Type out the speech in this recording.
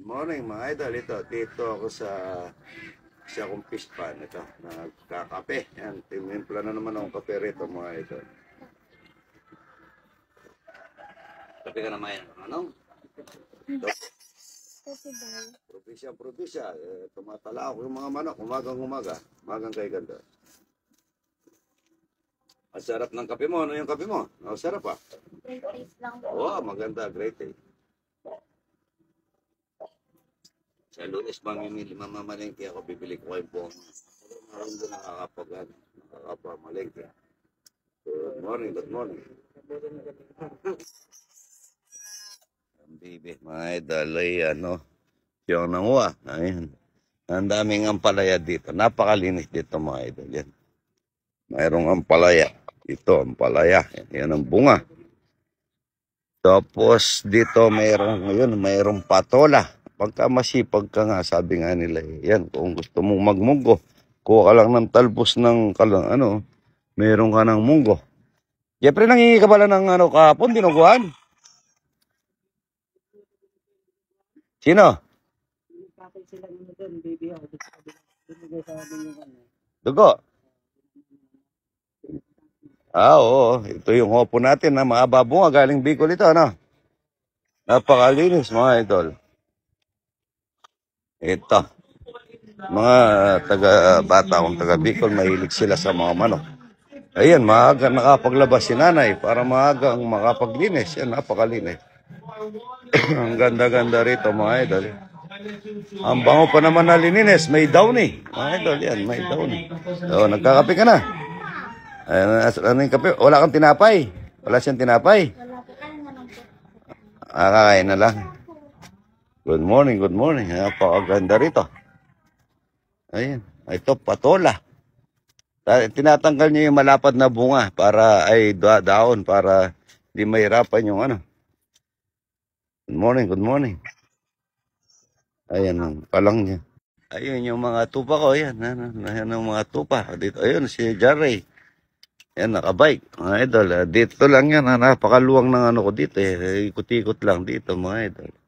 Morning mga idol, dito ako sa akong fish pan. Ito, nagkakape. Yan, timimpla na naman akong kape rito mga idol. Kape ka naman yan. Ano? Ito, probinsya. Tumatala ako yung mga manok, umagang kay ganda. Ang sarap ng kape mo. Ano yung kape mo? Ang sarap ah. Great taste lang po. Oo, maganda. Great taste. Sa Lunes, mamamalengke ako, bibili ko kayo po. Maroon doon nakakapamalengke. Good morning. Ang bibi, mga idol, yung nanguha. Ayan. Ang daming ampalaya dito. Napakalinis dito, mga idol. Yan. Mayroong ampalaya. Ito, ampalaya. Yan ang bunga. Tapos, dito mayroong patola. Pagka masipag ka nga, sabi nga nila, yan, kung gusto mong magmunggo, kuha ka lang ng talbos ng, meron ka ng munggo. Jeffrey, nangingi ka pala ng kahapon, dinuguan? Sino? Dugo? Oo. Ito yung hopo natin na maababunga, galing Bicol ito, ano? Napakalinis, mga idol. Ito, mga bata akong taga Bicol, mahilig sila sa mga manok. Ayan, maaga nakapaglabas si nanay para maaga ang makapaglinis. Yan, napakalinis. Ang ganda-ganda rito, mga idol. Ang bango pa naman na lininis, may downy. Mga idol, yan, may downy. So, nagkakape ka na. Ano yung kape? Wala kang tinapay? Wala siyang tinapay? Wala po. Kain na lang po. Kakain na lang. Good morning. Napakaganda rito. Ayan. Ito, patola. Tinatanggal niyo yung malapad na bunga para daon para di mahirapan yung Good morning. Ayan ang palang niya. Ayun yung mga tupa ko. Ayan ang mga tupa. Dito, ayun si Jarry. Ayan, nakabike. Mga idol, dito lang yan. Napakaluwang ng ko dito. Ikot-ikot lang dito, mga idol.